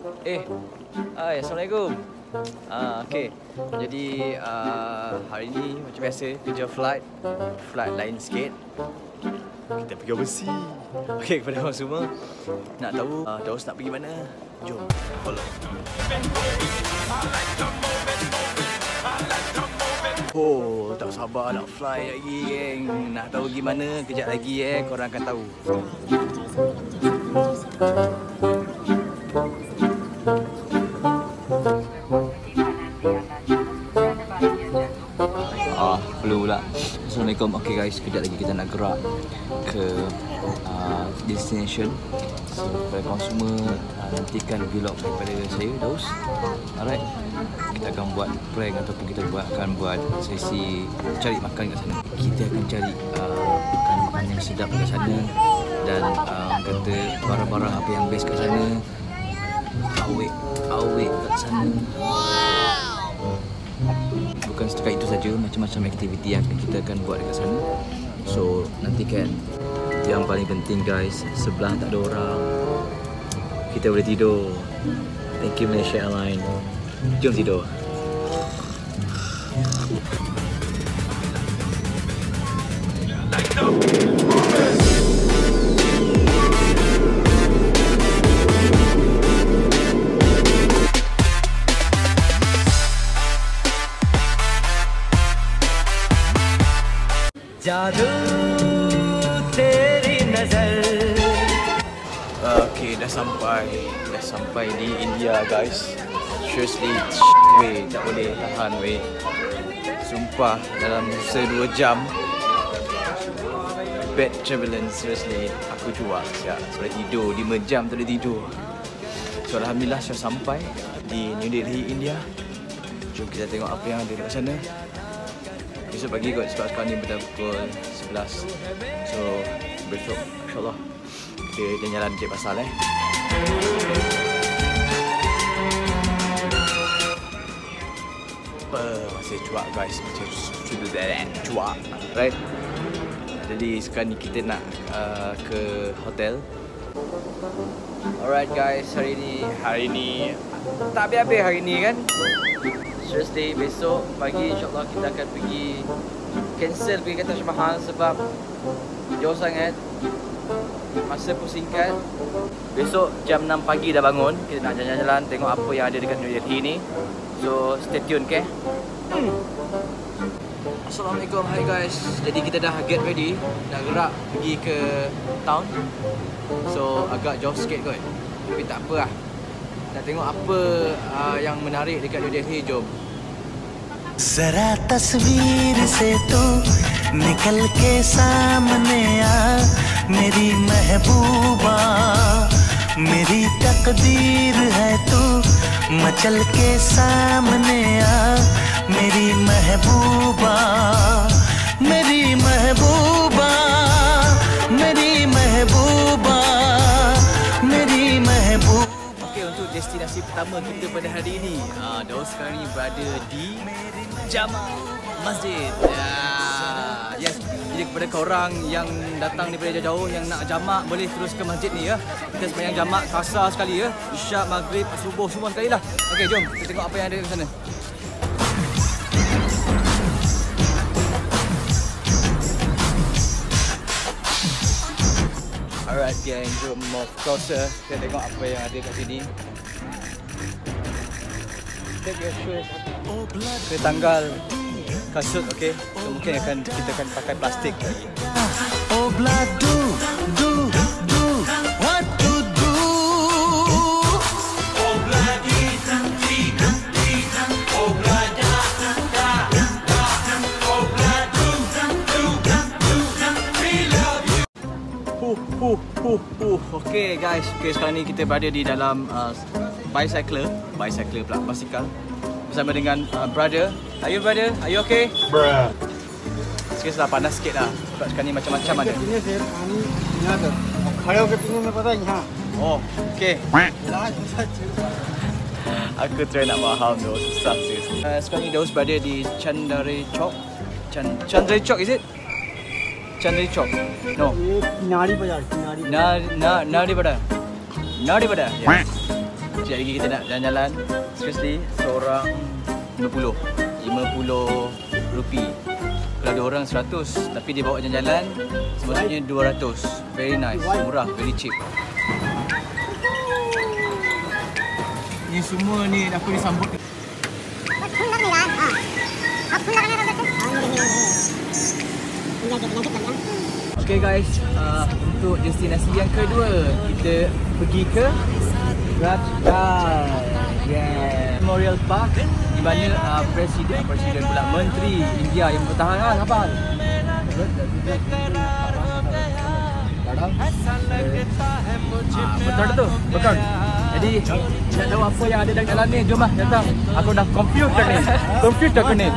Assalamualaikum. Okey. Jadi hari ni macam biasa kerja flight lain sikit. Kita pergi overseas. Okey, kepada korang semua nak tahu Daus nak pergi mana? Jom follow. Oh, tak sabar nak fly lagi, geng. Nak tahu pergi mana? Kejap lagi korang akan tahu. Perlu pula. Assalamualaikum. Okay guys, kejap lagi kita nak gerak ke destination. So, kepada korang semua nantikan vlog daripada saya, Daus. Alright. Kita akan buat prank ataupun kita akan buat sesi cari makan kat sana. Kita akan cari makan yang sedap kat sana dan kata barang-barang apa yang best kat sana. Awet kat sana. Bukan setakat itu saja, macam-macam aktiviti yang kita akan buat dekat sana. So, nantikan. Yang paling penting guys, sebelah tak ada orang, kita boleh tidur. Thank you Malaysia Airlines. Jom tidur. Jadu teri nazar. Okay, dah sampai di India guys. Seriously, weh, tak boleh tahan weh. Sumpah, dalam masa 2 jam bad turbulence, seriously. Aku cuak siap, boleh tidur 5 jam tak boleh tidur. So alhamdulillah saya sampai di New Delhi, India. Jom kita tengok apa yang ada dekat sana. Besok pagi kot, sebab sekarang ni dah pukul 11. So besok insyaAllah kita jalan cek pasal masih cuak guys, macam cuak, right? Jadi sekarang ni kita nak ke hotel. Alright guys, hari ni tak habis-habis hari ni kan. Seriously, besok pagi insyaAllah kita akan pergi cancel pergi ke Taj Mahal sebab jauh sangat, masa pun singkat. Besok jam 6 pagi dah bangun. Kita nak jalan-jalan tengok apa yang ada dekat New Delhi ni. So stay tune, okay? Assalamualaikum, hi guys. Jadi kita dah get ready, nak gerak pergi ke town. So agak jauh sikit kot, tapi tak apa lah. Nak tengok apa yang menarik dekat New Delhi, jom. Zara tasveer se tu nikal ke samne aa, meri mehbooba, meri takdeer hai tu, machal ke samne aa, meri mehbooba, meri mehbooba, meri mehbooba, meri mehbooba. Untuk destinasi pertama kita pada hari ini, Daus sekarang ni berada di Jamak Masjid. Yes. Jadi kepada korang yang datang daripada jauh-jauh yang nak jamak, boleh terus ke masjid ni ya. Kita sembahyang jamak kasar sekali ya. Isyak, maghrib, subuh semua sekali lah. Okey, jom kita tengok apa yang ada di sana. Alright gang, jom move closer. Kita tengok apa yang ada kat sini. Take your shoes. Kita tanggal kasut, okay? So mungkin kita akan pakai plastik lagi. Oh blood, do what to do. Oh bloody country, oh blood, oh blood, we love you. Okay guys, sekarang ni kita berada di dalam bicycle pula, basikal bersama dengan brother. Are you brother? Are you okay? Bruh. Sikit lah, panas sikit lah sebab sekarang ni macam-macam ada. Oh, okay. Aku try nak faham tu, susah seriously. Sekarang ni Daus berada di Chandari Chowk. Chandari Chowk, is it? Chandari Chowk? No. Nari Bazar. Nari Bazar. Yes. Sekejap lagi kita nak jalan-jalan. Seriously, seorang 50 rupi. Kalau ada orang 100, tapi dia bawa jalan-jalan, sepatutnya 200. Very nice, murah, very cheap. Ni semua ni aku disambut. Okay guys, untuk destinasi yang kedua, kita pergi ke Rajghat, Memorial Park, di mana Presiden pula Menteri India yang bertahan apa? Betul tu, betul. Jadi nak tahu apa yang ada dalam ni, jom lah datang. Aku dah confused aku ni.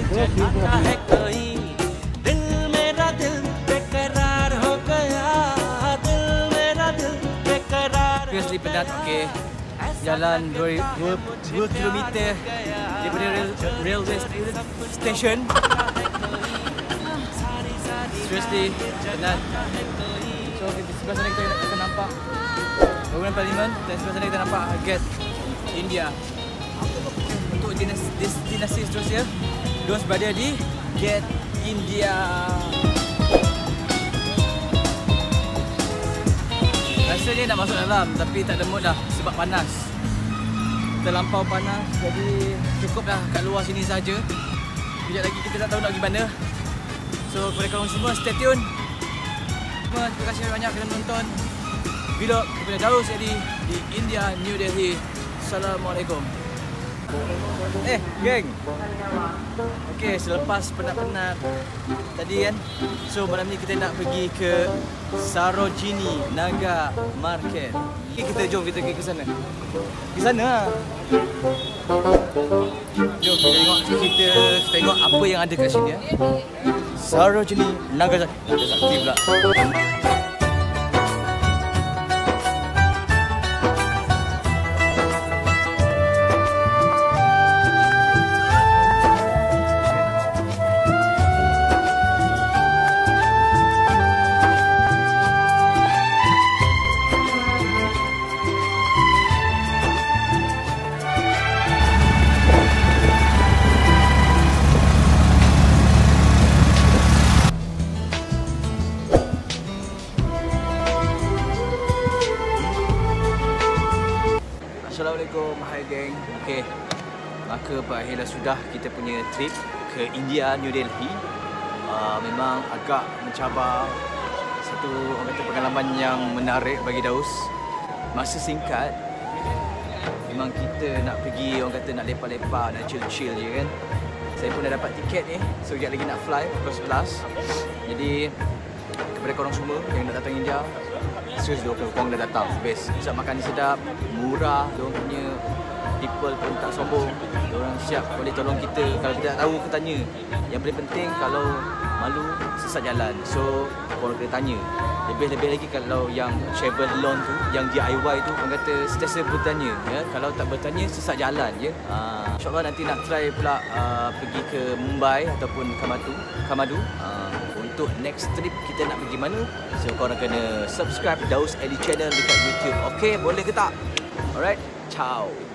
Seriously penat. Okay, jalan 2 kilometer daripada railway station. Seriously penat. So di sebelah sana kita akan nampak bangunan parlimen dan sebelah sana kita nampak Gate India. Untuk destinasi seterusnya, dos berada di Gate India. Rasanya nak masuk dalam tapi tak ada mood dah sebab panas. Terlampau panas, jadi cukuplah kat luar sini saja. Sekejap lagi kita tak tahu nak pergi mana. So kepada korang semua, stay tune. Terima kasih banyak kerana menonton vlog daripada Daus Edi di India, New Delhi. Assalamualaikum. Geng. Okay, selepas penat-penat tadi kan, so malam ni kita nak pergi ke Sarojini Nagar Market. Okay, jom kita pergi ke sana. Di sana. Jom kita tengok apa yang ada kat sini ya. Sarojini Nagar Zakti pula. Assalamualaikum, hai geng. Okay, maka berakhirlah sudah kita punya trip ke India, New Delhi. Memang agak mencabar, satu orang kata pengalaman yang menarik bagi Daus. Masa singkat, memang kita nak pergi, orang kata nak lepak-lepak, nak chill-chill je kan. Saya pun dah dapat tiket ni, so sekejap lagi nak fly pukul 11. Jadi kepada korang semua yang nak datang India, seriously korang dah datang, best. Sebab makan ni sedap, murah, diorang punya people pun tak sombong. Diorang siap boleh tolong kita. Kalau kita tak tahu, kita tanya. Yang paling penting, kalau malu, sesat jalan. So, korang kena tanya. Lebih-lebih lagi kalau yang travel alone tu, yang DIY tu, orang kata sentiasa bertanya. Ya? Kalau tak bertanya, sesat jalan je. InsyaAllah nanti nak try pula pergi ke Mumbai ataupun Kamadu. Untuk next trip kita nak pergi mana, so korang kena subscribe Daus Edi channel dekat YouTube. Okay, boleh ke tak? Alright, ciao.